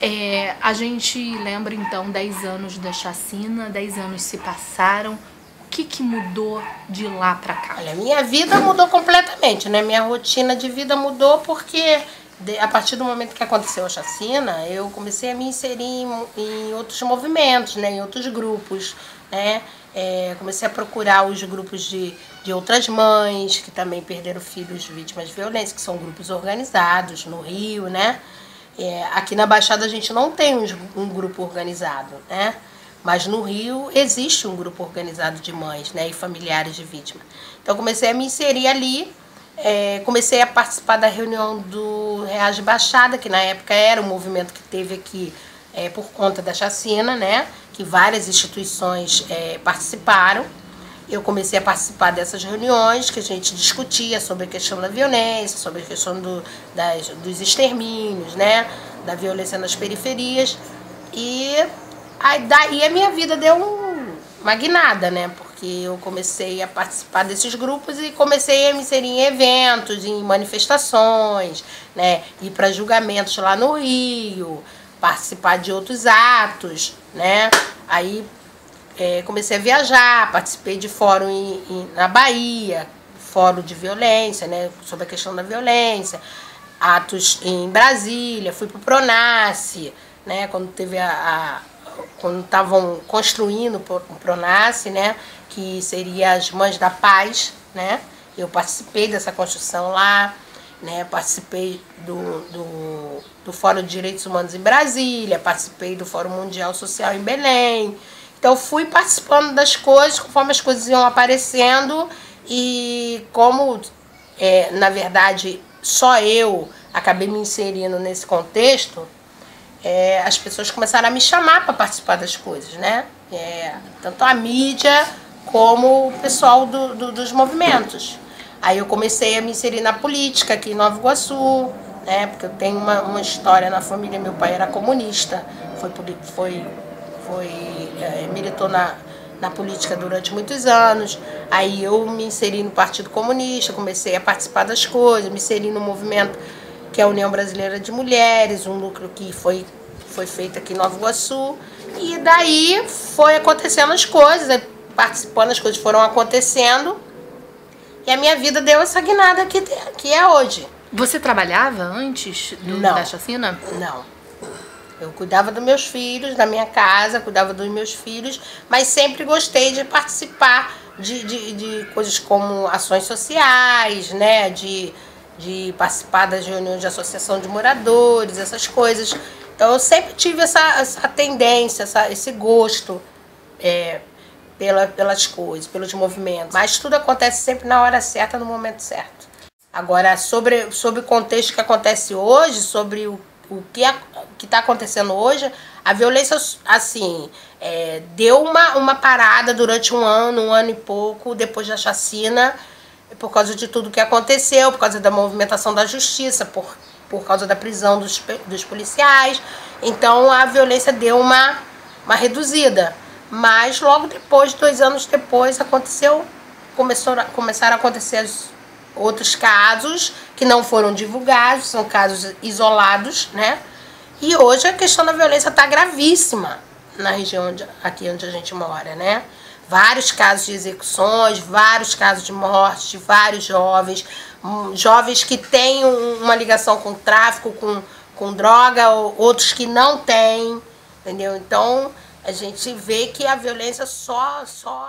A gente lembra então 10 anos da chacina, 10 anos se passaram. O que mudou de lá pra cá? Olha, minha vida mudou completamente, né? Minha rotina de vida mudou porque a partir do momento que aconteceu a chacina, eu comecei a me inserir em outros movimentos, né? Em outros grupos, né? Comecei a procurar os grupos de outras mães que também perderam filhos vítimas de violência, que são grupos organizados no Rio, né? Aqui na Baixada a gente não tem um grupo organizado, né? Mas no Rio existe um grupo organizado de mães, né, e familiares de vítimas. Então comecei a me inserir ali, comecei a participar da reunião do Reage Baixada, que na época era um movimento que teve aqui por conta da chacina, né, que várias instituições participaram. Eu comecei a participar dessas reuniões que a gente discutia sobre a questão da violência, sobre a questão dos extermínios, né, da violência nas periferias. E daí a minha vida deu uma guinada, né? Porque eu comecei a participar desses grupos e comecei a me inserir em eventos, em manifestações, né? Ir para julgamentos lá no Rio, participar de outros atos, né? Aí comecei a viajar, participei de fórum na Bahia, fórum de violência, né? Sobre a questão da violência, atos em Brasília, fui para o Pronace, né? Quando teve quando estavam construindo o Pronace, né, que seria as Mães da Paz, né, eu participei dessa construção lá, né, participei do Fórum de Direitos Humanos em Brasília, participei do Fórum Mundial Social em Belém. Então fui participando das coisas conforme as coisas iam aparecendo e como, na verdade, só eu acabei me inserindo nesse contexto, as pessoas começaram a me chamar para participar das coisas, né? Tanto a mídia como o pessoal dos movimentos. Aí eu comecei a me inserir na política aqui em Nova Iguaçu, né? Porque eu tenho uma história na família, meu pai era comunista, militou na política durante muitos anos. Aí eu me inseri no Partido Comunista, comecei a participar das coisas, me inseri no movimento que é a União Brasileira de Mulheres, um núcleo que foi feito aqui em Nova Iguaçu. E daí foi acontecendo as coisas, participando, as coisas foram acontecendo. E a minha vida deu essa guinada que é hoje. Você trabalhava antes da chacina? Não. Eu cuidava dos meus filhos, da minha casa, cuidava dos meus filhos, mas sempre gostei de participar de coisas como ações sociais, né? De participar das reuniões de associação de moradores, essas coisas. Então eu sempre tive essa tendência, esse gosto pelas coisas, pelos movimentos. Mas tudo acontece sempre na hora certa, no momento certo. Agora, sobre o contexto que acontece hoje, sobre o que está acontecendo hoje, a violência, assim, deu uma parada durante um ano e pouco, depois da chacina, por causa de tudo que aconteceu, por causa da movimentação da justiça, por causa da prisão dos policiais. Então a violência deu uma reduzida. Mas logo depois, 2 anos depois, começaram a acontecer outros casos que não foram divulgados, são casos isolados, né? E hoje a questão da violência está gravíssima na região aqui onde a gente mora, né? Vários casos de execuções, vários casos de morte de vários jovens que têm uma ligação com tráfico, com droga, outros que não têm, entendeu? Então a gente vê que a violência só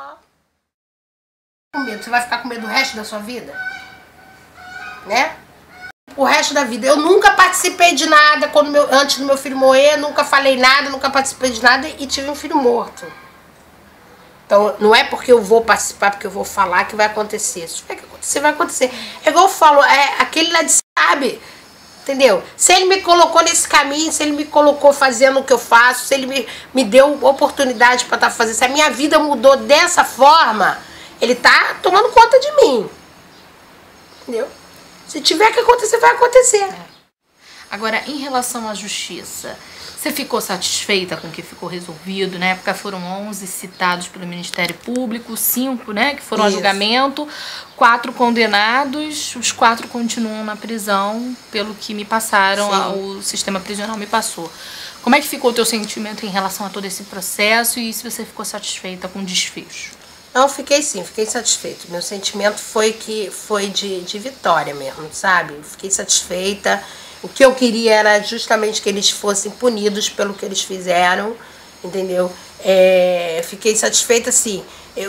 com medo. Você vai ficar com medo o resto da sua vida? Né? O resto da vida. Eu nunca participei de nada antes do meu filho morrer, nunca falei nada, nunca participei de nada e tive um filho morto. Então, não é porque eu vou participar, porque eu vou falar que vai acontecer. Se tiver que acontecer, vai acontecer. É igual eu falo, aquele lá de sabe, entendeu? Se ele me colocou nesse caminho, se ele me colocou fazendo o que eu faço, se ele me deu oportunidade para estar fazendo, se a minha vida mudou dessa forma, ele tá tomando conta de mim. Entendeu? Se tiver que acontecer, vai acontecer. Agora, em relação à justiça, você ficou satisfeita com o que ficou resolvido? Na época foram 11 citados pelo Ministério Público, 5, né, que foram a julgamento, 4 condenados, os 4 continuam na prisão, pelo que me passaram, o sistema prisional me passou. Como é que ficou o teu sentimento em relação a todo esse processo e se você ficou satisfeita com o desfecho? Não, fiquei sim, fiquei satisfeita. Meu sentimento foi de vitória mesmo, sabe? Fiquei satisfeita. O que eu queria era justamente que eles fossem punidos pelo que eles fizeram, entendeu? Fiquei satisfeita, sim.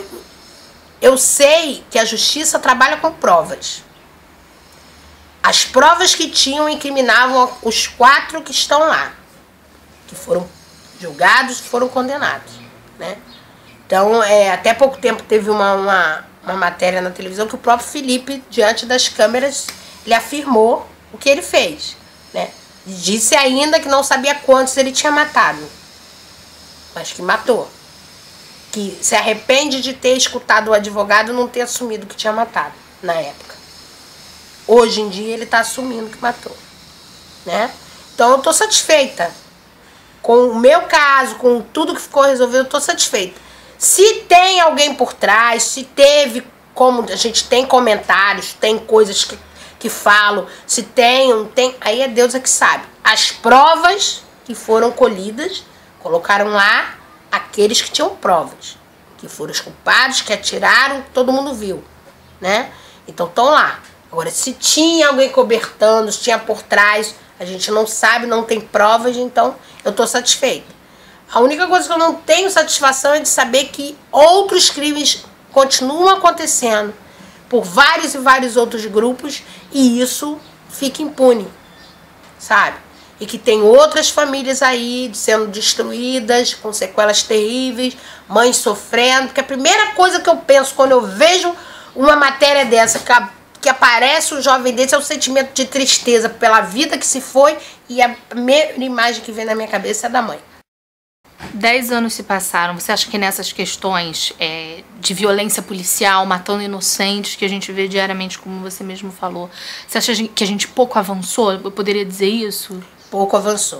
Eu sei que a justiça trabalha com provas. As provas que tinham incriminavam os 4 que estão lá, que foram julgados, foram condenados, né? Então, até pouco tempo teve uma matéria na televisão que o próprio Felipe, diante das câmeras, ele afirmou o que ele fez, né? Disse ainda que não sabia quantos ele tinha matado, mas que matou. Que se arrepende de ter escutado o advogado não ter assumido que tinha matado na época. Hoje em dia ele está assumindo que matou, né? Então eu estou satisfeita com o meu caso, com tudo que ficou resolvido, eu estou satisfeita. Se tem alguém por trás, se teve, como a gente tem comentários, tem coisas que falam, se tem, não tem, aí é Deus que sabe. As provas que foram colhidas, colocaram lá aqueles que tinham provas, que foram os culpados, que atiraram, todo mundo viu, né? Então estão lá. Agora, se tinha alguém cobertando, se tinha por trás, a gente não sabe, não tem provas, então eu estou satisfeita. A única coisa que eu não tenho satisfação é de saber que outros crimes continuam acontecendo por vários e vários outros grupos e isso fica impune, sabe? E que tem outras famílias aí sendo destruídas, com sequelas terríveis, mães sofrendo. Porque a primeira coisa que eu penso quando eu vejo uma matéria dessa, que aparece um jovem desse, é o sentimento de tristeza pela vida que se foi, e a primeira imagem que vem na minha cabeça é da mãe. 10 anos se passaram. Você acha que nessas questões de violência policial, matando inocentes, que a gente vê diariamente, como você mesmo falou, você acha que a gente pouco avançou? Eu poderia dizer isso? Pouco avançou.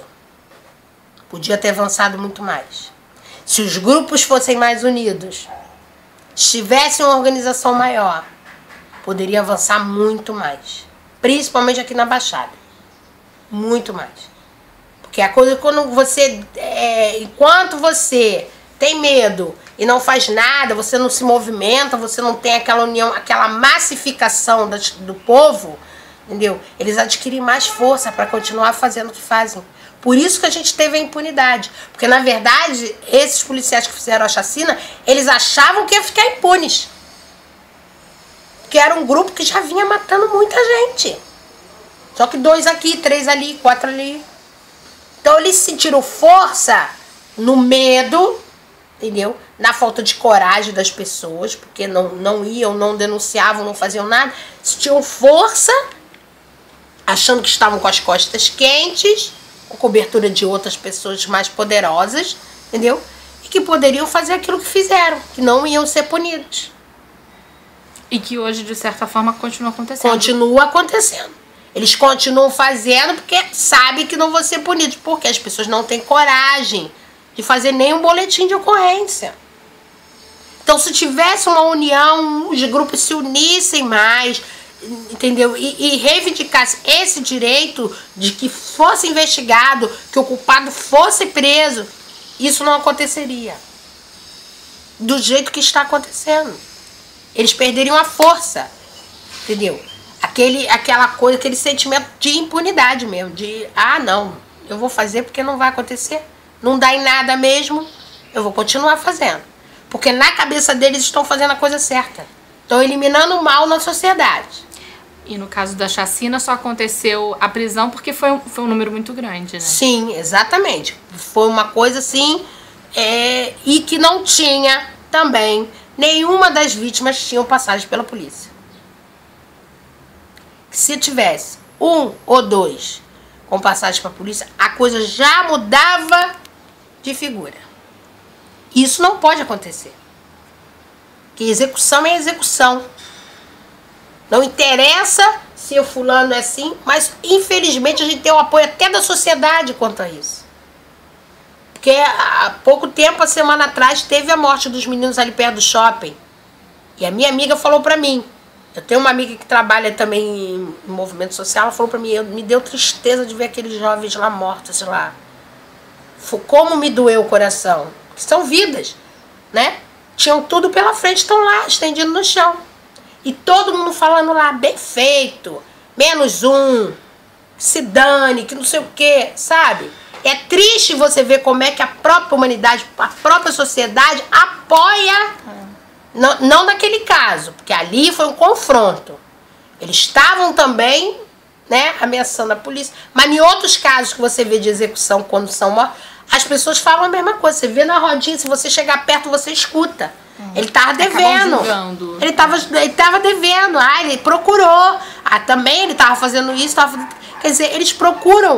Podia ter avançado muito mais. Se os grupos fossem mais unidos, tivessem uma organização maior, poderia avançar muito mais. Principalmente aqui na Baixada. Muito mais. Porque a coisa, quando você, enquanto você tem medo e não faz nada, você não se movimenta, você não tem aquela união, aquela massificação do povo, entendeu? Eles adquirem mais força para continuar fazendo o que fazem. Por isso que a gente teve a impunidade. Porque, na verdade, esses policiais que fizeram a chacina, eles achavam que ia ficar impunes. Porque era um grupo que já vinha matando muita gente. Só que 2 aqui, 3 ali, 4 ali. Então eles sentiram força no medo, entendeu? Na falta de coragem das pessoas, porque não iam, não denunciavam, não faziam nada. Sentiam força, achando que estavam com as costas quentes, com cobertura de outras pessoas mais poderosas, entendeu? E que poderiam fazer aquilo que fizeram, que não iam ser punidos. E que hoje, de certa forma, continua acontecendo. Continua acontecendo. Eles continuam fazendo porque sabem que não vão ser punidos. Porque as pessoas não têm coragem de fazer nenhum boletim de ocorrência. Então, se tivesse uma união, os grupos se unissem mais, entendeu? E reivindicassem esse direito de que fosse investigado, que o culpado fosse preso, isso não aconteceria. Do jeito que está acontecendo. Eles perderiam a força, entendeu? Aquela coisa, aquele sentimento de impunidade mesmo, de, não, eu vou fazer porque não vai acontecer, não dá em nada mesmo, eu vou continuar fazendo. Porque na cabeça deles estão fazendo a coisa certa, estão eliminando o mal na sociedade. E no caso da chacina só aconteceu a prisão porque foi um número muito grande, né? Sim, exatamente. Foi uma coisa assim, e que não tinha também, nenhuma das vítimas tinham passagem pela polícia. Se tivesse 1 ou 2 com passagem para a polícia, a coisa já mudava de figura. Isso não pode acontecer. Porque execução é execução. Não interessa se o fulano é assim, mas infelizmente a gente tem o apoio até da sociedade quanto a isso. Porque há pouco tempo, a semana atrás, teve a morte dos meninos ali perto do shopping. E a minha amiga falou para mim, eu tenho uma amiga que trabalha também em movimento social, ela falou pra mim, me deu tristeza de ver aqueles jovens lá mortos lá. como me doeu o coração. Que são vidas, né? Tinham tudo pela frente, estão lá, estendidos no chão. E todo mundo falando lá, bem feito, menos um, se dane, que não sei o quê, sabe? É triste você ver como é que a própria humanidade, a própria sociedade apoia, não naquele caso, porque ali foi um confronto. Eles estavam também, né, ameaçando a polícia, mas em outros casos que você vê de execução, quando são as pessoas falam a mesma coisa. Você vê na rodinha, se você chegar perto, você escuta. Ele tava devendo. Ele tava devendo. Ah, ele procurou. Ah, também ele tava fazendo isso. Quer dizer, eles procuram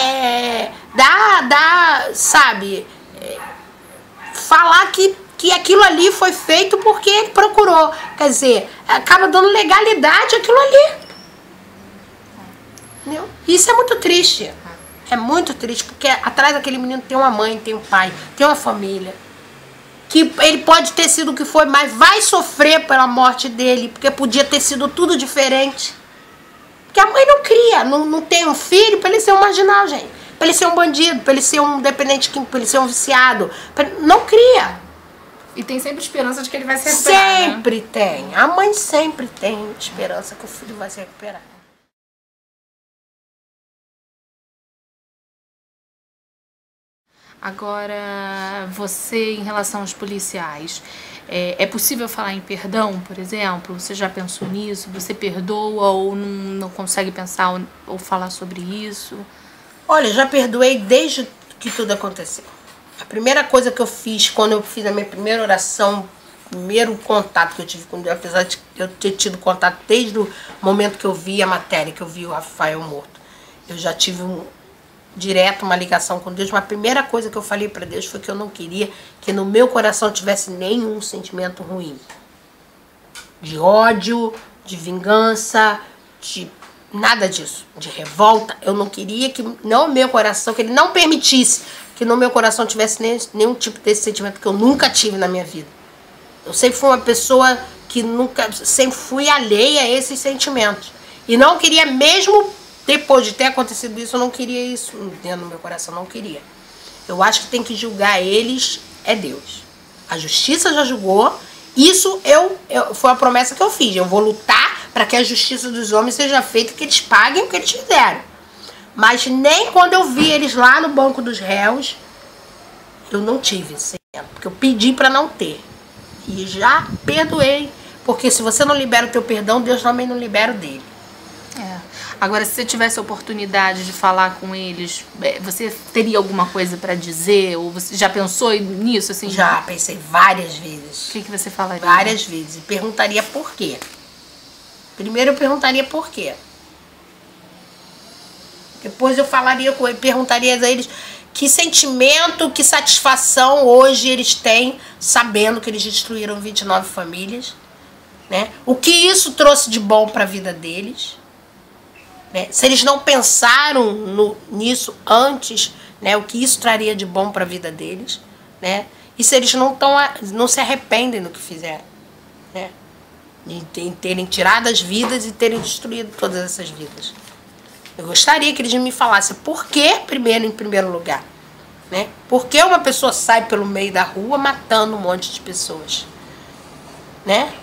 sabe, falar que aquilo ali foi feito porque ele procurou. Quer dizer, acaba dando legalidade àquilo ali. Entendeu? Isso é muito triste. É muito triste, porque atrás daquele menino tem uma mãe, tem um pai, tem uma família. Que ele pode ter sido o que foi, mas vai sofrer pela morte dele, porque podia ter sido tudo diferente. Porque a mãe não cria, não tem um filho para ele ser um marginal, gente. Para ele ser um bandido, para ele ser um dependente, para ele ser um viciado. Não cria. E tem sempre esperança de que ele vai se recuperar. Sempre tem. A mãe sempre tem esperança que o filho vai se recuperar. Agora, você, em relação aos policiais, é possível falar em perdão, por exemplo? Você já pensou nisso? Você perdoa ou não consegue pensar ou falar sobre isso? Olha, já perdoei desde que tudo aconteceu. A primeira coisa que eu fiz, quando eu fiz a minha primeira oração, primeiro contato que eu tive com Deus, apesar de eu ter tido contato desde o momento que eu vi a matéria, que eu vi o Rafael morto, eu já tive direto uma ligação com Deus, mas a primeira coisa que eu falei para Deus foi que eu não queria que no meu coração tivesse nenhum sentimento ruim. De ódio, de vingança, nada disso. De revolta. Eu não queria que no meu coração, que ele não permitisse que no meu coração tivesse nenhum tipo desse sentimento que eu nunca tive na minha vida. Eu sempre fui uma pessoa que sempre fui alheia a esses sentimentos. E não queria mesmo. Depois de ter acontecido isso, eu não queria isso dentro do meu coração, não queria. Eu acho que tem que julgar eles é Deus. A justiça já julgou. Isso foi a promessa que eu fiz. Eu vou lutar para que a justiça dos homens seja feita, que eles paguem o que eles fizeram. Mas nem quando eu vi eles lá no banco dos réus, eu não tive esse sentimento, porque eu pedi para não ter. E já perdoei. Porque se você não libera o teu perdão, Deus também não libera o dele. Agora, se você tivesse a oportunidade de falar com eles, você teria alguma coisa para dizer? Ou você já pensou nisso? Assim? Já, pensei várias vezes. O que você falaria? Várias vezes. E perguntaria por quê. Primeiro eu perguntaria por quê. Depois eu perguntaria a eles que sentimento, que satisfação hoje eles têm sabendo que eles destruíram 29 famílias. Né? O que isso trouxe de bom para a vida deles. Né? Se eles não pensaram nisso antes, né? O que isso traria de bom para a vida deles, né? E se eles não se arrependem do que fizeram, né? Em terem tirado as vidas e terem destruído todas essas vidas. Eu gostaria que eles me falassem por que, em primeiro lugar, né? Por que uma pessoa sai pelo meio da rua matando um monte de pessoas, né?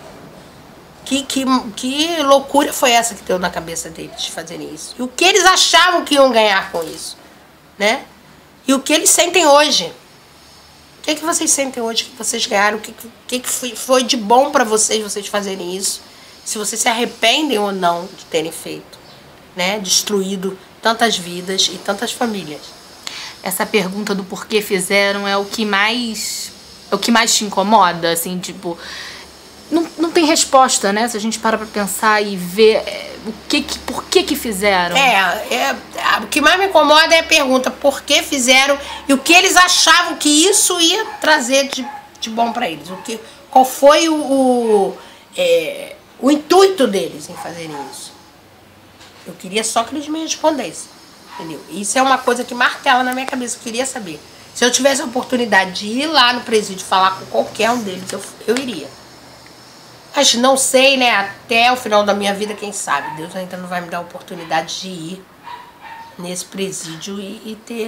Que loucura foi essa que deu na cabeça deles de fazerem isso? E o que eles achavam que iam ganhar com isso? Né? E o que eles sentem hoje? O que vocês sentem hoje que vocês ganharam? O que foi de bom para vocês fazerem isso? Se vocês se arrependem ou não de terem feito, né? Destruído tantas vidas e tantas famílias. Essa pergunta do porquê fizeram é o que mais te incomoda, assim, tipo... Não tem resposta, né? Se a gente para pra pensar e ver por que fizeram. O que mais me incomoda é a pergunta por que fizeram e o que eles achavam que isso ia trazer de bom pra eles. Qual foi o intuito deles em fazerem isso. Eu queria só que eles me respondessem, entendeu? Isso é uma coisa que martela na minha cabeça, eu queria saber. Se eu tivesse a oportunidade de ir lá no presídio falar com qualquer um deles, eu iria. Mas não sei, né? Até o final da minha vida, quem sabe? Deus ainda não vai me dar a oportunidade de ir nesse presídio e ter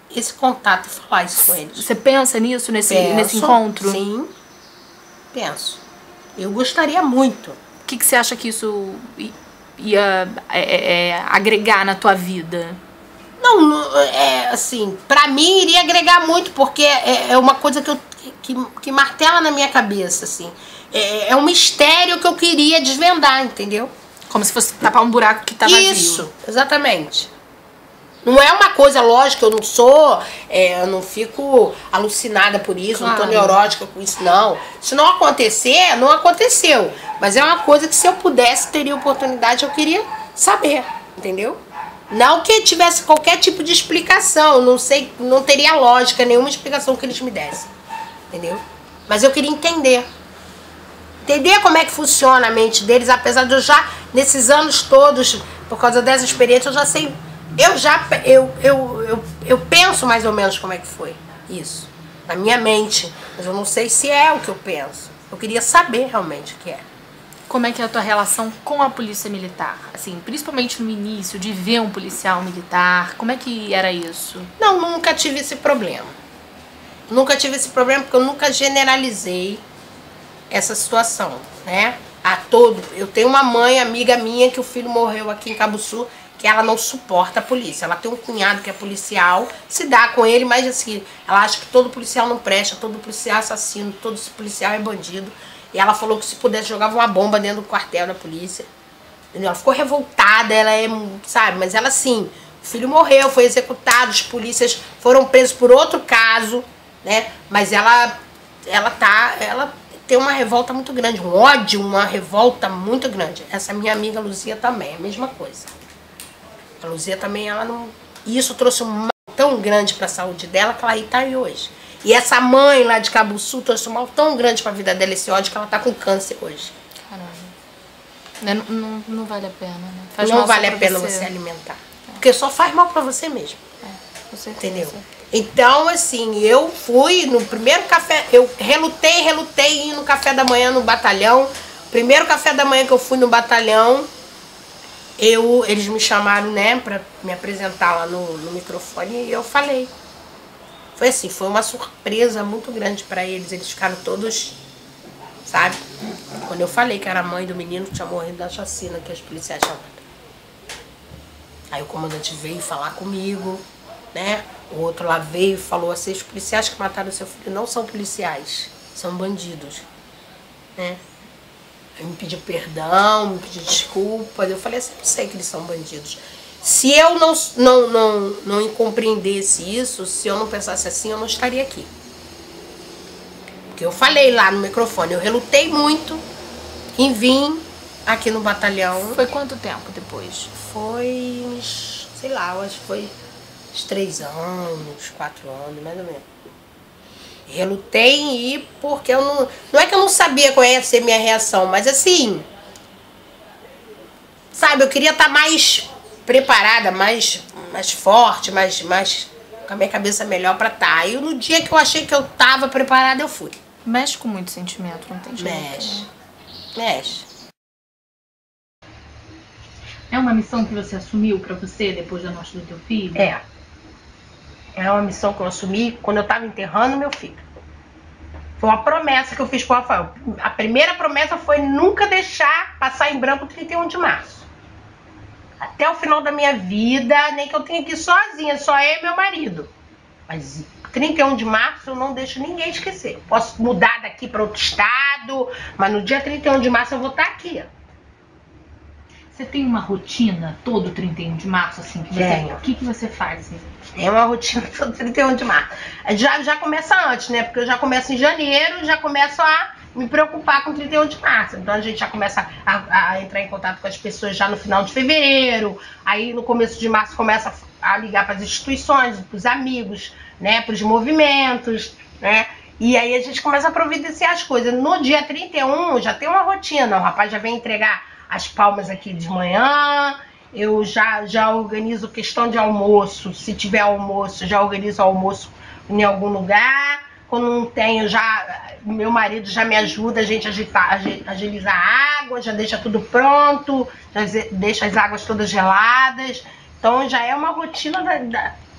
esse contato e falar isso com eles. Você pensa nisso, nesse encontro? Sim, penso. Eu gostaria muito. O que você acha que isso ia agregar na tua vida? Não, assim, pra mim iria agregar muito, porque é uma coisa que martela na minha cabeça, assim. É um mistério que eu queria desvendar, entendeu? Como se fosse tapar um buraco que tá vazio. Isso, exatamente. Não é uma coisa, lógica, eu não sou, eu não fico alucinada por isso, claro. Não tô neurótica com isso, não. Se não acontecer, não aconteceu. Mas é uma coisa que se eu pudesse, teria oportunidade, eu queria saber, entendeu? Não que tivesse qualquer tipo de explicação, não sei, não teria lógica, nenhuma explicação que eles me dessem, entendeu? Mas eu queria entender. Entender como é que funciona a mente deles, apesar de eu já, nesses anos todos, por causa dessa experiência, eu já sei... Eu penso mais ou menos como é que foi isso, na minha mente, mas eu não sei se é o que eu penso. Eu queria saber realmente o que é. Como é que é a tua relação com a polícia militar? Assim, principalmente no início, de ver um policial militar, como é que era isso? Não, nunca tive esse problema. Nunca tive esse problema porque eu nunca generalizei essa situação, né? Eu tenho uma mãe, amiga minha, que o filho morreu aqui em Cabo Sul, que ela não suporta a polícia. Ela tem um cunhado que é policial, se dá com ele, mas assim, ela acha que todo policial não presta, todo policial é assassino, todo policial é bandido. E ela falou que se pudesse jogava uma bomba dentro do quartel da polícia. Entendeu? Ela ficou revoltada, ela sabe, mas ela assim, o filho morreu, foi executado, os polícias foram presos por outro caso, né? Mas ela tem uma revolta muito grande, um ódio, uma revolta muito grande. Essa minha amiga Luzia também, é a mesma coisa. A Luzia também, ela não... E isso trouxe um mal tão grande para a saúde dela que ela aí tá aí hoje. E essa mãe lá de Cabo Sul trouxe um mal tão grande para a vida dela, esse ódio, que ela tá com câncer hoje. Caramba. Não vale a pena, né? Não vale a pena você alimentar. Porque só faz mal para você mesmo. Com certeza. Entendeu? Então, assim, eu fui no primeiro café, eu relutei em ir no café da manhã no batalhão. Primeiro café da manhã que eu fui no batalhão, eles me chamaram, né, pra me apresentar lá no microfone e eu falei. Foi assim, foi uma surpresa muito grande pra eles. Eles ficaram todos, sabe? Quando eu falei que era a mãe do menino que tinha morrido da chacina que os policiais chamaram. Aí o comandante veio falar comigo, né? O outro lá veio e falou assim, os policiais que mataram o seu filho não são policiais, são bandidos, né? Ele me pediu perdão, me pediu desculpas. Eu falei assim, eu sei que eles são bandidos. Se eu não compreendesse isso, se eu não pensasse assim, eu não estaria aqui. Porque eu falei lá no microfone, eu relutei muito em vir aqui no batalhão. Foi quanto tempo depois? Foi uns, sei lá, eu acho que foi uns 3 anos, 4 anos, mais ou menos. Relutei em ir porque eu não é que eu não sabia qual ia ser minha reação, mas assim, sabe, eu queria estar mais preparada, mais forte, mais com a minha cabeça melhor pra estar. E no dia que eu achei que eu tava preparada, eu fui. Mexe com muito sentimento, não tem jeito. Mexe. É uma missão que você assumiu pra você depois da morte do teu filho? É uma missão que eu assumi quando eu tava enterrando meu filho. Foi uma promessa que eu fiz pro Rafael. A primeira promessa foi nunca deixar passar em branco o 31 de março. Até o final da minha vida, nem que eu tenha que ir sozinha, só eu e meu marido. Mas 31 de março eu não deixo ninguém esquecer. Eu posso mudar daqui para outro estado, mas no dia 31 de março eu vou estar aqui. Você tem uma rotina todo 31 de março, assim? O que você faz? Assim? É uma rotina todo 31 de março. Já começa antes, né? Porque eu já começo em janeiro, já começo a me preocupar com 31 de março. Então a gente já começa a entrar em contato com as pessoas já no final de fevereiro. Aí no começo de março começa a ligar para as instituições, para os amigos, né? Para os movimentos, né? E aí a gente começa a providenciar as coisas. No dia 31 já tem uma rotina. O rapaz já vem entregar as palmas aqui de manhã, eu já organizo questão de almoço, se tiver almoço, já organizo almoço em algum lugar, quando não tenho, meu marido já me ajuda, a gente agiliza a água, já deixa tudo pronto, já deixa as águas todas geladas, então já é uma rotina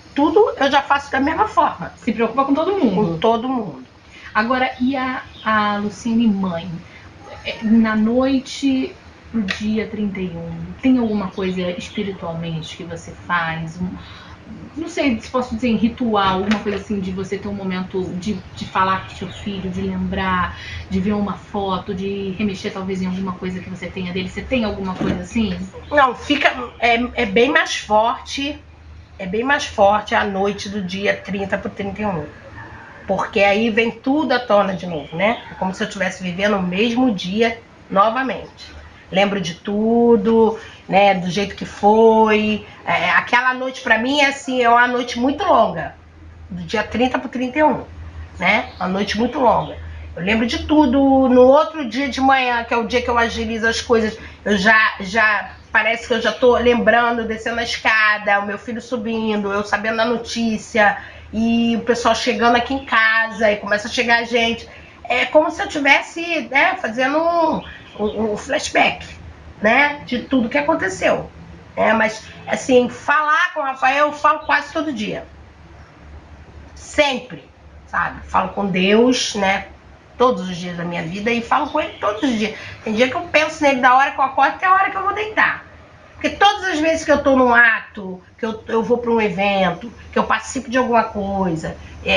tudo eu já faço da mesma forma. Se preocupa com todo mundo. Com todo mundo. Agora, e a Luciene mãe? Na noite pro dia 31, tem alguma coisa espiritualmente que você faz? Não sei se posso dizer em ritual, alguma coisa assim, de você ter um momento de falar com seu filho, de lembrar, de ver uma foto, de remexer talvez em alguma coisa que você tenha dele. Você tem alguma coisa assim? Não, fica. É bem mais forte. É bem mais forte a noite do dia 30 pro 31. Porque aí vem tudo à tona de novo, né? É como se eu estivesse vivendo o mesmo dia novamente. Lembro de tudo, né? Do jeito que foi. Aquela noite pra mim é assim, é uma noite muito longa. Do dia 30 pro 31, né? Uma noite muito longa. Eu lembro de tudo. No outro dia de manhã, que é o dia que eu agilizo as coisas, eu já parece que eu já tô lembrando, descendo a escada, o meu filho subindo, eu sabendo da notícia, e o pessoal chegando aqui em casa, e começa a chegar gente. É como se eu estivesse, né, fazendo um flashback, né, de tudo que aconteceu. Mas, assim, falar com o Rafael, eu falo quase todo dia. Sempre, sabe? Falo com Deus, né, todos os dias da minha vida, e falo com ele todos os dias. Tem dia que eu penso nele da hora que eu acordo até a hora que eu vou deitar. Porque todas as vezes que eu tô num ato, que eu vou para um evento, que eu participo de alguma coisa,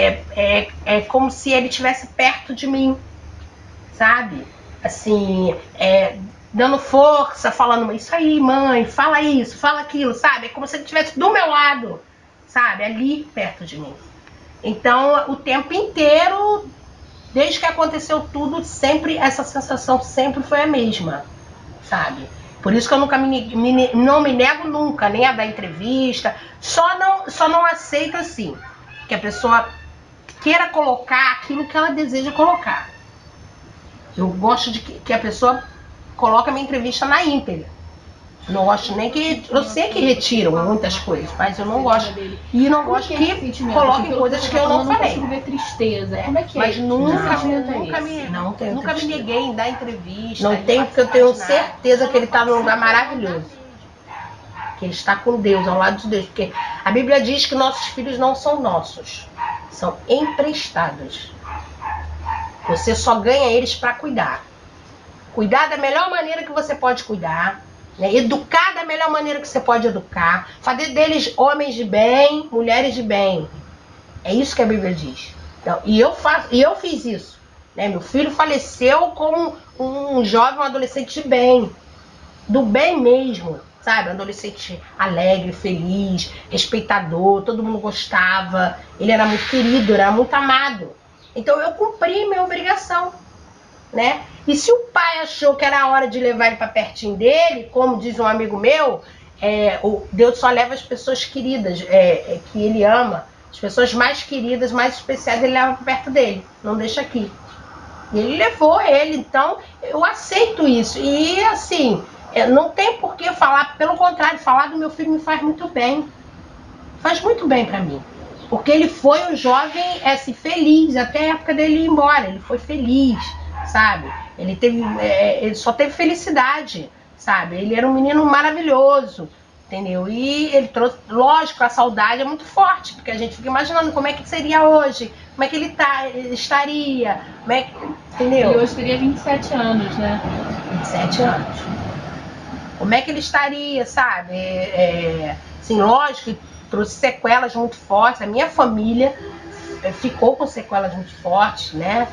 é como se ele estivesse perto de mim, sabe? Assim, dando força, falando, isso aí, mãe, fala isso, fala aquilo, sabe? É como se ele estivesse do meu lado, sabe? Ali perto de mim. Então, o tempo inteiro, desde que aconteceu tudo, sempre essa sensação sempre foi a mesma, sabe? Por isso que eu nunca não me nego nunca, nem a dar entrevista. Só não aceito assim, que a pessoa queira colocar aquilo que ela deseja colocar. Eu gosto de que a pessoa coloque a minha entrevista na íntegra. Não gosto nem que... Eu sei que retiram muitas coisas, mas eu não gosto. E não gosto que coloquem coisas que eu não falei. Eu não consigo ver tristeza. Como é que Mas é? nunca me neguei em dar entrevista. Não tenho, porque eu tenho certeza que ele está num lugar maravilhoso. Que ele está com Deus, ao lado de Deus. Porque a Bíblia diz que nossos filhos não são nossos. São emprestados. Você só ganha eles para cuidar. Cuidar da melhor maneira que você pode cuidar. Né? Educar da melhor maneira que você pode educar. Fazer deles homens de bem, mulheres de bem. É isso que a Bíblia diz. Então, e eu fiz isso. Né? Meu filho faleceu como um jovem, um adolescente de bem. Do bem mesmo. Sabe? Um adolescente alegre, feliz, respeitador, todo mundo gostava. Ele era muito querido, era muito amado. Então eu cumpri minha obrigação, né? E se o pai achou que era a hora de levar ele para pertinho dele, como diz um amigo meu, Deus só leva as pessoas queridas, que ele ama, as pessoas mais queridas, mais especiais, ele leva para perto dele, não deixa aqui. E ele levou ele, então eu aceito isso. E assim, não tem por que falar, pelo contrário, falar do meu filho me faz muito bem. Faz muito bem para mim. Porque ele foi um jovem assim, feliz, até a época dele ir embora. Ele foi feliz, sabe? Ele só teve felicidade, sabe? Ele era um menino maravilhoso, entendeu? E ele trouxe, lógico, a saudade é muito forte, porque a gente fica imaginando como é que seria hoje, como é que ele estaria, como é que, entendeu? Ele hoje teria 27 anos, né? 27 anos. Como é que ele estaria, sabe? Assim, lógico, trouxe sequelas muito fortes. A minha família ficou com sequelas muito fortes, né?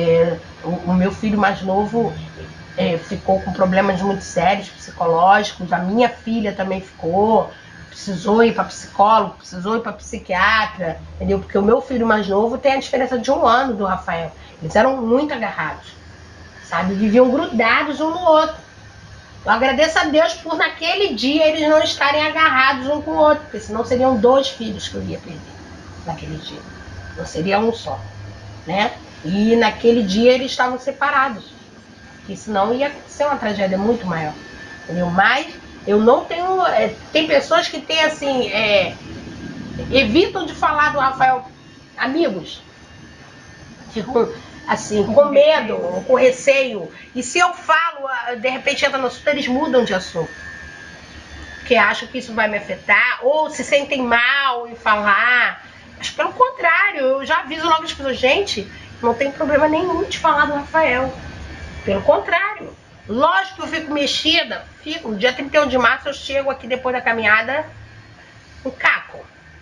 O meu filho mais novo ficou com problemas muito sérios psicológicos. A minha filha também ficou. Precisou ir para psicólogo, precisou ir para psiquiatra, entendeu? Porque o meu filho mais novo tem a diferença de 1 ano do Rafael. Eles eram muito agarrados, sabe? Viviam grudados um no outro. Eu agradeço a Deus por naquele dia eles não estarem agarrados um com o outro, porque senão seriam 2 filhos que eu ia perder naquele dia. Não seria um só, né? E naquele dia eles estavam separados, porque senão ia ser uma tragédia muito maior, entendeu? Mas eu não tenho... tem pessoas que têm assim... evitam de falar do Rafael, amigos, tipo... assim, com medo, com receio. E se eu falo, de repente entra no assunto, eles mudam de assunto. porque acham que isso vai me afetar, ou se sentem mal em falar. Mas pelo contrário, eu já aviso logo as pessoas, gente, não tem problema nenhum de falar do Rafael. Pelo contrário. Lógico que eu fico mexida, fico. No dia 31 de março eu chego aqui depois da caminhada, um caco.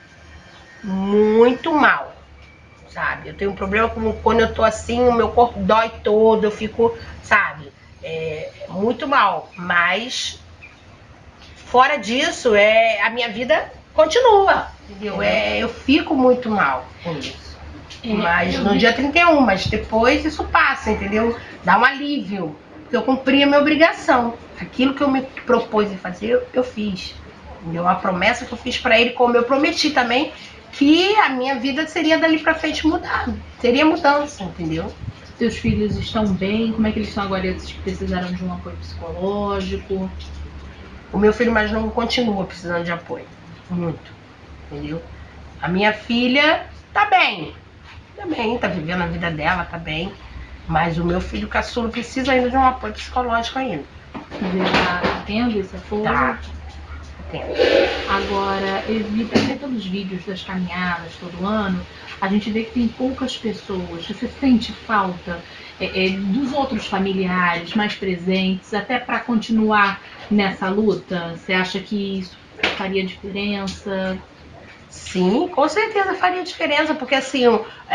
Muito mal, sabe? Eu tenho um problema com quando eu tô assim, o meu corpo dói todo, eu fico, sabe? Muito mal. Mas, fora disso, a minha vida continua, entendeu? Eu fico muito mal com isso. Mas no dia 31, mas depois isso passa, entendeu? Dá um alívio, porque eu cumpri a minha obrigação. Aquilo que eu me propus em fazer, eu fiz. Entendeu? A promessa que eu fiz pra ele, como eu prometi também, que a minha vida seria dali pra frente mudar. Seria mudança, entendeu? Seus filhos estão bem? Como é que eles estão agora? Eles precisaram de um apoio psicológico? O meu filho mais novo continua precisando de apoio. Muito. Entendeu? A minha filha tá bem. Tá bem, tá vivendo a vida dela, tá bem. Mas o meu filho caçula precisa ainda de um apoio psicológico ainda. Ele tá tendo esse apoio? Tá. Tendo. Agora, evita, até pelos vídeos das caminhadas todo ano, a gente vê que tem poucas pessoas. Você sente falta dos outros familiares mais presentes, até para continuar nessa luta? Você acha que isso faria diferença? Sim, com certeza faria diferença, porque assim,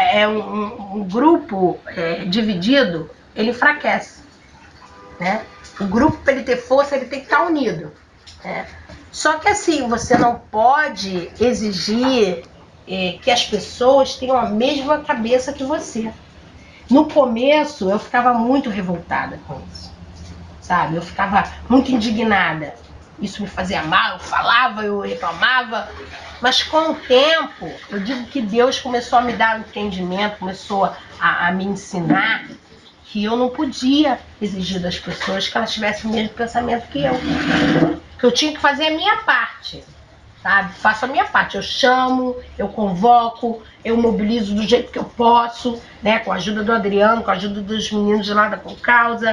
um grupo dividido, ele enfraquece, né? O grupo, para ele ter força, ele tem que estar unido, né? Só que assim, você não pode exigir que as pessoas tenham a mesma cabeça que você. No começo, eu ficava muito revoltada com isso, sabe? Eu ficava muito indignada. Isso me fazia mal, eu falava, eu reclamava. Mas com o tempo, eu digo que Deus começou a me dar um entendimento, começou a me ensinar que eu não podia exigir das pessoas que elas tivessem o mesmo pensamento que eu. Que eu tinha que fazer a minha parte, sabe? Faço a minha parte. Eu chamo, eu convoco, eu mobilizo do jeito que eu posso, né? Com a ajuda do Adriano, com a ajuda dos meninos de lá da Concausa.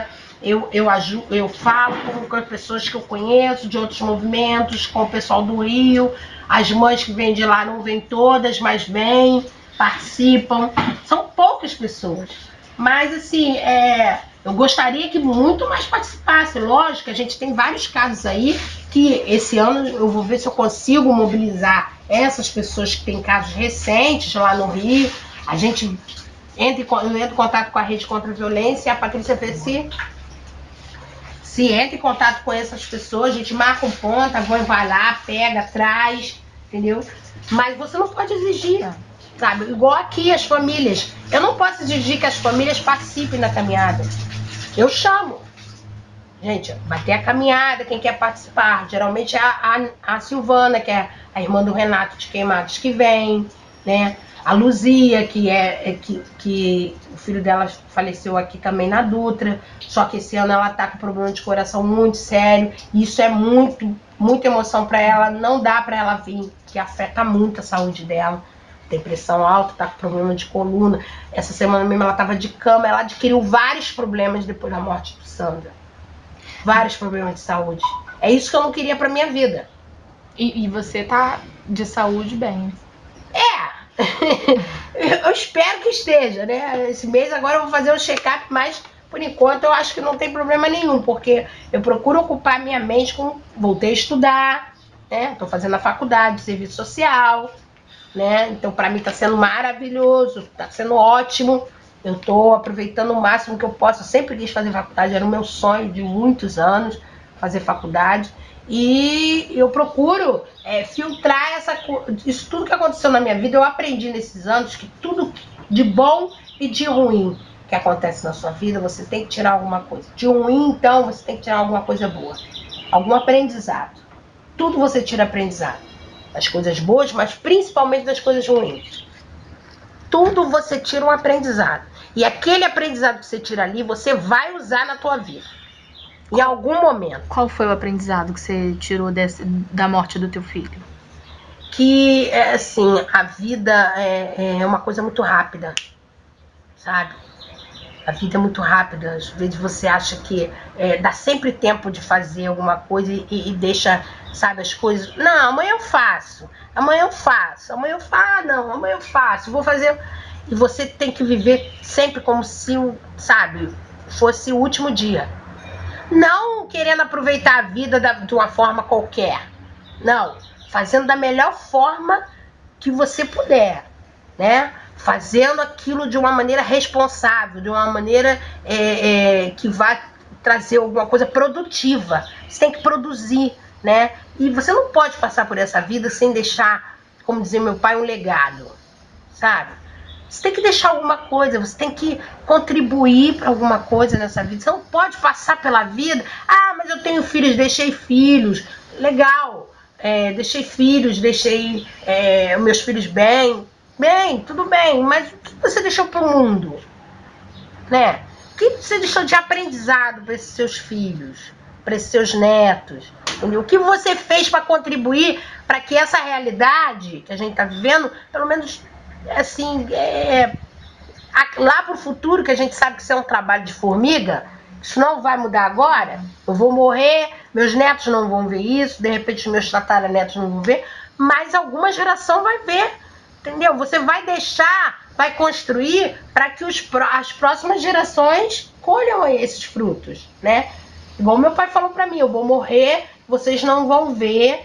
Eu falo com as pessoas que eu conheço, de outros movimentos, com o pessoal do Rio. As mães que vêm de lá não vêm todas, mas vêm, participam. São poucas pessoas. Mas, assim, eu gostaria que muito mais participasse. Lógico, a gente tem vários casos aí que esse ano eu vou ver se eu consigo mobilizar essas pessoas que têm casos recentes lá no Rio. A gente eu entro em contato com a Rede Contra a Violência, a Patrícia Fessi se entra em contato com essas pessoas, a gente marca um ponto, vai lá, pega, traz, entendeu? Mas você não pode exigir, sabe? Igual aqui as famílias. Eu não posso exigir que as famílias participem da caminhada. Eu chamo. Gente, vai ter a caminhada, quem quer participar. Geralmente é a Silvana, que é a irmã do Renato de Queimados, que vem, né? A Luzia, que o filho dela faleceu aqui também na Dutra, só que esse ano ela tá com problema de coração muito sério, e isso é muita emoção para ela, não dá para ela vir, que afeta muito a saúde dela. Tem pressão alta, tá com problema de coluna. Essa semana mesmo ela tava de cama, ela adquiriu vários problemas depois da morte do Sandra. Vários problemas de saúde. É isso que eu não queria pra minha vida. E você tá de saúde bem? Eu espero que esteja, né? Esse mês agora eu vou fazer um check-up, mas por enquanto eu acho que não tem problema nenhum, porque eu procuro ocupar minha mente com... Voltei a estudar, né? Tô fazendo a faculdade de serviço social, né? Então pra mim tá sendo maravilhoso, tá sendo ótimo. Eu tô aproveitando o máximo que eu posso. Eu sempre quis fazer faculdade, era o meu sonho de muitos anos, fazer faculdade. E eu procuro filtrar isso tudo que aconteceu na minha vida. Eu aprendi nesses anos que tudo de bom e de ruim que acontece na sua vida, você tem que tirar alguma coisa. De ruim, então, você tem que tirar alguma coisa boa. Algum aprendizado. Tudo você tira aprendizado. Das coisas boas, mas principalmente das coisas ruins. Tudo você tira um aprendizado. E aquele aprendizado que você tira ali, você vai usar na tua vida. Em algum momento. Qual foi o aprendizado que você tirou da morte do teu filho? Que, assim, a vida é uma coisa muito rápida, sabe? A vida é muito rápida, às vezes você acha que dá sempre tempo de fazer alguma coisa e deixa, sabe, as coisas. Não, amanhã eu faço, amanhã eu faço, amanhã eu faço, não, amanhã eu faço, vou fazer. E você tem que viver sempre como se, sabe, fosse o último dia. Não querendo aproveitar a vida de uma forma qualquer. Não, fazendo da melhor forma que você puder, né? Fazendo aquilo de uma maneira responsável, de uma maneira que vai trazer alguma coisa produtiva. Você tem que produzir, né? E você não pode passar por essa vida sem deixar, como dizia meu pai, um legado, sabe? Você tem que deixar alguma coisa, você tem que contribuir para alguma coisa nessa vida. Você não pode passar pela vida. Ah, mas eu tenho filhos, deixei filhos. Legal, deixei filhos, deixei meus filhos bem. Bem, tudo bem, mas o que você deixou para o mundo? Né? O que você deixou de aprendizado para esses seus filhos, para esses seus netos? Entendeu? O que você fez para contribuir para que essa realidade que a gente está vivendo, pelo menos assim, lá para o futuro, que a gente sabe que isso é um trabalho de formiga, isso não vai mudar agora, eu vou morrer, meus netos não vão ver isso, de repente meus tataranetos não vão ver, mas alguma geração vai ver, entendeu? Você vai deixar, vai construir para que as próximas gerações colham esses frutos, né? Igual meu pai falou para mim, eu vou morrer, vocês não vão ver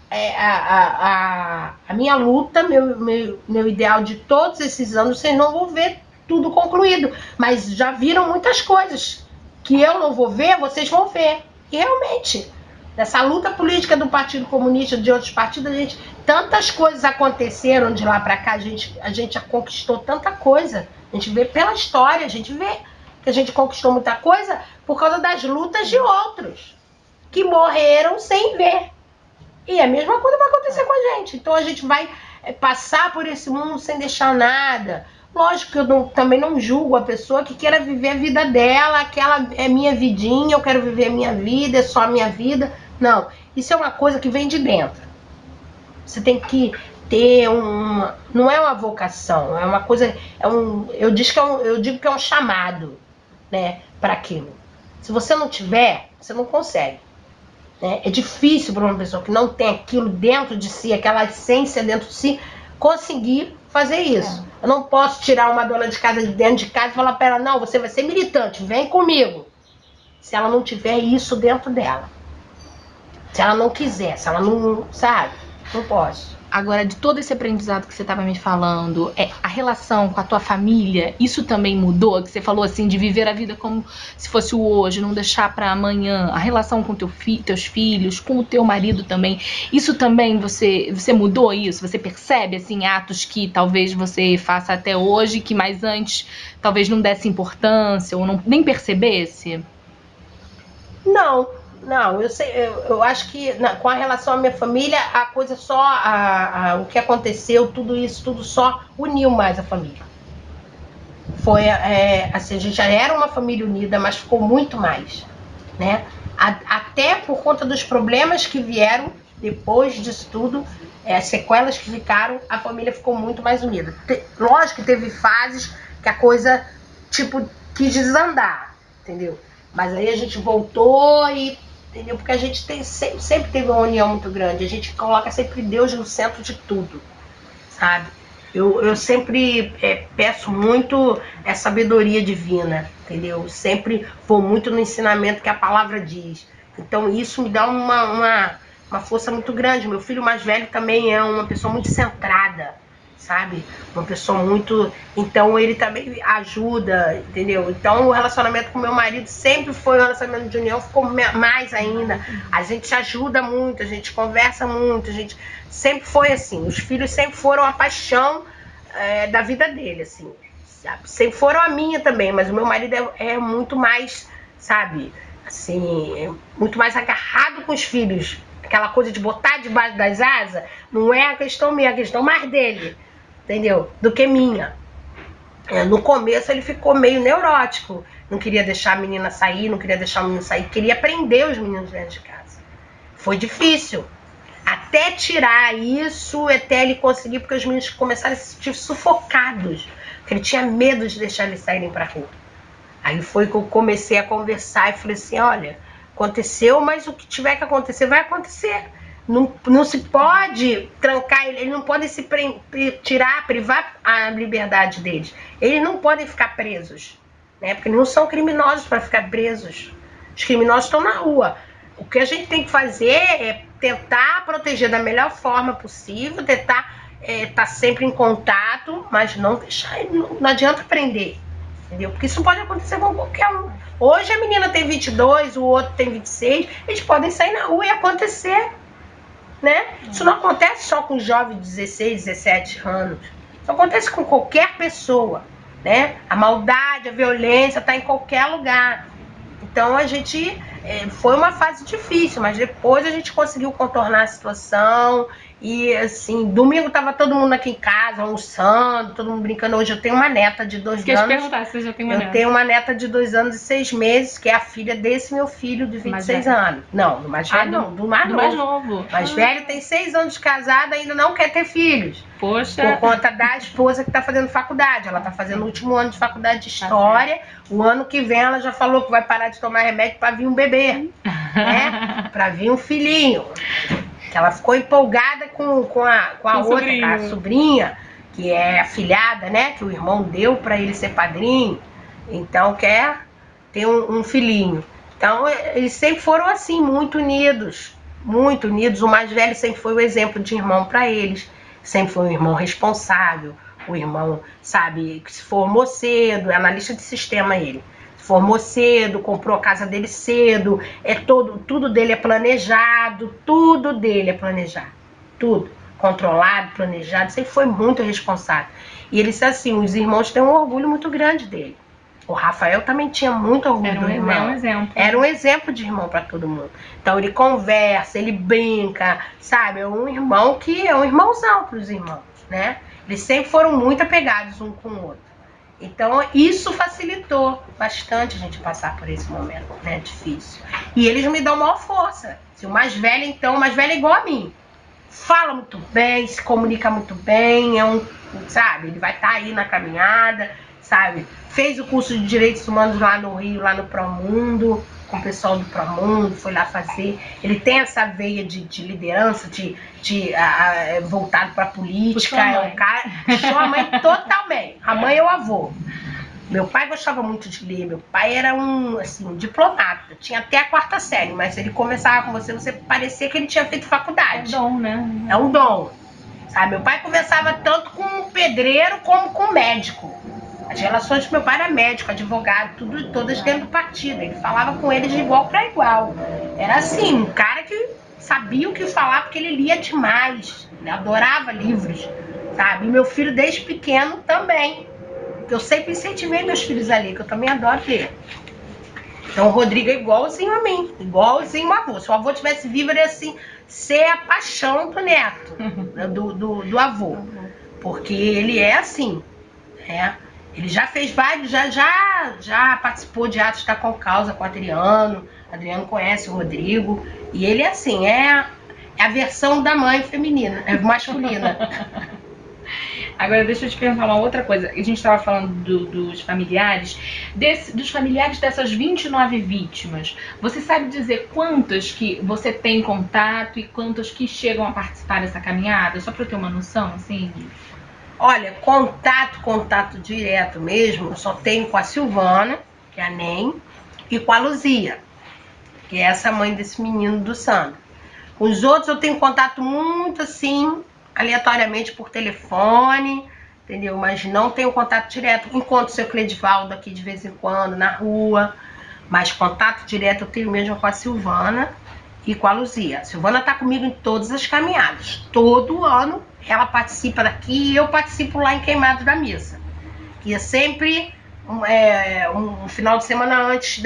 a minha luta, meu ideal de todos esses anos, vocês não vão ver tudo concluído, mas já viram muitas coisas que eu não vou ver, vocês vão ver. E realmente, nessa luta política do Partido Comunista, de outros partidos, tantas coisas aconteceram de lá para cá, a gente já conquistou tanta coisa, a gente vê pela história, a gente vê que a gente conquistou muita coisa por causa das lutas de outros que morreram sem ver. E a mesma coisa vai acontecer com a gente. Então a gente vai passar por esse mundo sem deixar nada. Lógico que eu também não julgo a pessoa que queira viver a vida dela, aquela é minha vidinha, eu quero viver a minha vida, é só a minha vida. Não, isso é uma coisa que vem de dentro. Você tem que ter não é uma vocação, é uma coisa, eu digo que é um chamado, né, para aquilo. Se você não tiver, você não consegue. É difícil para uma pessoa que não tem aquilo dentro de si, aquela essência dentro de si, conseguir fazer isso. Eu não posso tirar uma dona de casa de dentro de casa e falar para ela, não, você vai ser militante, vem comigo. Se ela não tiver isso dentro dela. Se ela não quiser, se ela não, sabe, não posso. Agora, de todo esse aprendizado que você estava me falando, a relação com a tua família, isso também mudou? Que você falou assim, de viver a vida como se fosse o hoje, não deixar para amanhã. A relação com teus filhos, com o teu marido também. Isso também, você mudou isso? Você percebe, assim, atos que talvez você faça até hoje, que mais antes talvez não desse importância ou nem percebesse? Não, eu acho que com a relação à minha família, a coisa só, o que aconteceu, tudo isso, tudo só uniu mais a família. Foi, assim, a gente já era uma família unida, mas ficou muito mais, né? Até por conta dos problemas que vieram depois disso tudo, as sequelas que ficaram, a família ficou muito mais unida. Lógico que teve fases que a coisa, tipo, quis desandar, entendeu? Mas aí a gente voltou entendeu? Porque a gente sempre teve uma união muito grande. A gente coloca sempre Deus no centro de tudo, sabe? Eu sempre peço muito sabedoria divina, entendeu? Eu sempre vou muito no ensinamento que a palavra diz. Então isso me dá uma força muito grande. Meu filho mais velho também é uma pessoa muito centrada, sabe? Uma pessoa muito... Então ele também ajuda, entendeu? Então o relacionamento com meu marido sempre foi um relacionamento de união, ficou mais ainda. A gente se ajuda muito, a gente conversa muito, a gente sempre foi assim. Os filhos sempre foram a paixão da vida dele, assim, sabe? Sempre foram a minha também, mas o meu marido é muito mais, sabe? Assim, muito mais agarrado com os filhos. Aquela coisa de botar debaixo das asas, não é a questão minha, é a questão mais dele, entendeu? Do que minha. No começo ele ficou meio neurótico, não queria deixar a menina sair, não queria deixar o menino sair, queria prender os meninos dentro de casa. Foi difícil. Até tirar isso, até ele conseguir, porque os meninos começaram a se sentir sufocados, porque ele tinha medo de deixar eles saírem pra rua. Aí foi que eu comecei a conversar e falei assim, olha, aconteceu, mas o que tiver que acontecer, vai acontecer. Não se pode trancar ele, eles não podem se privar a liberdade deles. Eles não podem ficar presos, né? Porque eles não são criminosos para ficar presos. Os criminosos estão na rua. O que a gente tem que fazer é tentar proteger da melhor forma possível, tentar estar sempre em contato, mas não deixar, não adianta prender, entendeu? Porque isso pode acontecer com qualquer um. Hoje a menina tem 22, o outro tem 26, eles podem sair na rua e acontecer, né? Isso não acontece só com jovens de 16, 17 anos. Isso acontece com qualquer pessoa, né? A maldade, a violência está em qualquer lugar. Então a gente foi uma fase difícil, mas depois a gente conseguiu contornar a situação. E assim, domingo tava todo mundo aqui em casa, almoçando, todo mundo brincando. Hoje eu tenho uma neta de 2 anos. Quer te perguntar se você já tem uma neta? Eu tenho uma neta de 2 anos e 6 meses, que é a filha desse meu filho de 26 anos. Não, do mais velho não, do mais novo. O mais velho tem 6 anos de casada, ainda não quer ter filhos. Poxa. Por conta da esposa que tá fazendo faculdade. Ela tá fazendo o último ano de faculdade de História. O ano que vem ela já falou que vai parar de tomar remédio para vir um bebê, né? Para vir um filhinho. Ela ficou empolgada com a outra, com a sobrinha, que é afilhada, né? Que o irmão deu para ele ser padrinho. Então quer ter um filhinho. Então eles sempre foram assim, muito unidos. Muito unidos. O mais velho sempre foi o exemplo de irmão para eles. Sempre foi um irmão responsável. O irmão, sabe, que se formou cedo, é analista de sistema ele. Formou cedo, comprou a casa dele cedo, tudo dele é planejado, tudo dele é planejado, tudo, controlado, planejado, sempre foi muito responsável. E ele disse assim, os irmãos têm um orgulho muito grande dele. O Rafael também tinha muito orgulho do irmão. Era um exemplo. Era um exemplo de irmão para todo mundo. Então ele conversa, ele brinca, sabe, é um irmão que é um irmãozão para os irmãos, né? Eles sempre foram muito apegados um com o outro. Então, isso facilitou bastante a gente passar por esse momento, né, difícil. E eles me dão maior força. Se o mais velho, então, o mais velho é igual a mim. Fala muito bem, se comunica muito bem, sabe, ele vai estar aí na caminhada, sabe. Fez o curso de Direitos Humanos lá no Rio, lá no Promundo, com o pessoal do Promundo, foi lá fazer. Ele tem essa veia de liderança, voltado para a política. É um cara. Sua mãe totalmente. A mãe é o avô. Meu pai gostava muito de ler. Meu pai era um diplomata. Tinha até a 4ª série, mas se ele conversava com você parecia que ele tinha feito faculdade. É um dom, né? É um dom. Sabe? Meu pai conversava tanto com o pedreiro como com o médico. As relações do meu pai era médico, advogado, todas dentro do partido. Ele falava com eles de igual para igual. Era assim, um cara que sabia o que falar porque ele lia demais. Ele adorava livros, sabe? E meu filho desde pequeno também. Eu sempre incentivei meus filhos a ler, que eu também adoro ler. Então o Rodrigo é igualzinho a mim, igualzinho ao avô. Se o avô tivesse vivo, ele ia assim, ser a paixão do neto, do avô. Porque ele é assim, né? Ele já fez vários, já participou de atos da Concausa com o Adriano. Adriano conhece o Rodrigo. E ele, assim, é a versão da mãe feminina, é masculina. Agora, deixa eu te perguntar uma outra coisa. A gente estava falando dos familiares. Dos familiares dessas 29 vítimas, você sabe dizer quantas que você tem contato e quantas que chegam a participar dessa caminhada? Só para eu ter uma noção, assim... Olha, contato direto mesmo, eu só tenho com a Silvana, que é a NEM, e com a Luzia, que é essa mãe desse menino do Sandro. Com os outros eu tenho contato muito assim, aleatoriamente por telefone, entendeu? Mas não tenho contato direto. Encontro o seu Cledivaldo aqui de vez em quando, na rua, mas contato direto eu tenho mesmo com a Silvana e com a Luzia. A Silvana tá comigo em todas as caminhadas, todo ano. Ela participa daqui e eu participo lá em Queimados da Missa. Que é sempre um final de semana antes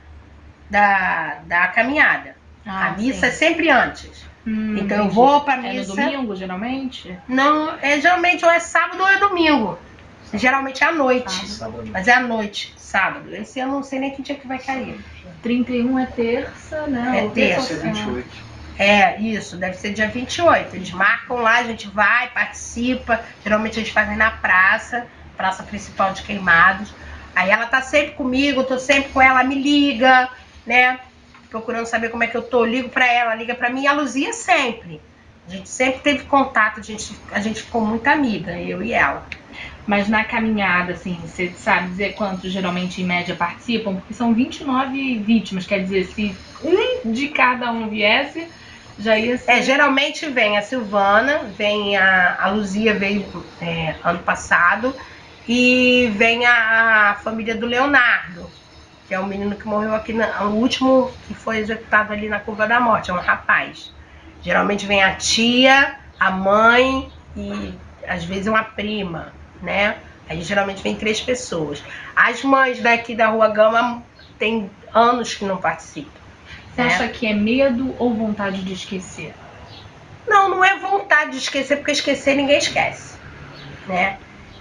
da caminhada. A missa é sempre antes. Então eu vou pra missa. É no domingo, geralmente? Não, geralmente ou é sábado ou é domingo. Geralmente é à noite. Mas é à noite, sábado. Esse eu não sei nem que dia que vai cair. 31 é terça, né? É terça. 28. Isso, deve ser dia 28. Eles marcam lá, a gente vai, participa. Geralmente eles fazem na praça principal de Queimados. Aí ela tá sempre comigo, eu tô sempre com ela, me liga, né? Procurando saber como é que eu tô, ligo pra ela, liga pra mim, e a Luzia sempre. A gente sempre teve contato, a gente ficou muito amiga, eu e ela. Mas na caminhada, assim, você sabe dizer quantos geralmente em média participam? Porque são 29 vítimas, quer dizer, se um de cada um viesse, já ia ser... Geralmente vem a Silvana, vem a Luzia veio ano passado, e vem a família do Leonardo, que é o menino que morreu aqui, o último que foi executado ali na Curva da Morte, é um rapaz. Geralmente vem a tia, a mãe e às vezes uma prima, né? Aí geralmente vem 3 pessoas. As mães daqui da Rua Gama tem anos que não participam. Você acha que é medo ou vontade de esquecer? Não, não é vontade de esquecer, porque esquecer ninguém esquece, né?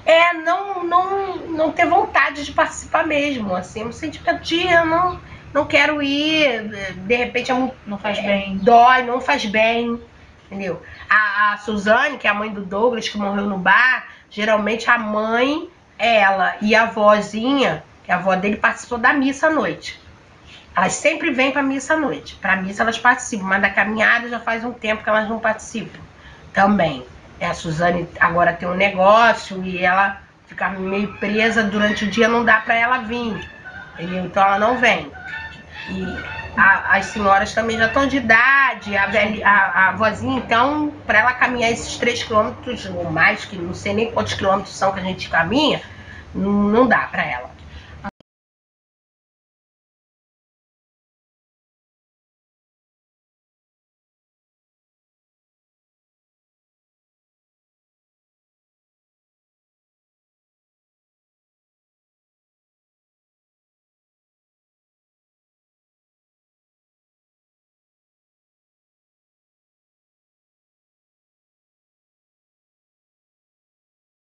Não ter vontade de participar mesmo, assim, um sentimento de eu não quero ir, de repente não faz bem. Dói, não faz bem, entendeu? A Suzane, que é a mãe do Douglas, que morreu no bar, geralmente a mãe, ela e a avózinha, que a avó dele participou da missa à noite. Elas sempre vêm pra missa à noite. Pra missa elas participam, mas da caminhada já faz um tempo que elas não participam também. A Suzane agora tem um negócio e ela fica meio presa durante o dia, não dá pra ela vir, entendeu? Então ela não vem. E as senhoras também já estão de idade, a avózinha, então, pra ela caminhar esses 3 quilômetros ou mais, que não sei nem quantos quilômetros são que a gente caminha, não dá pra ela.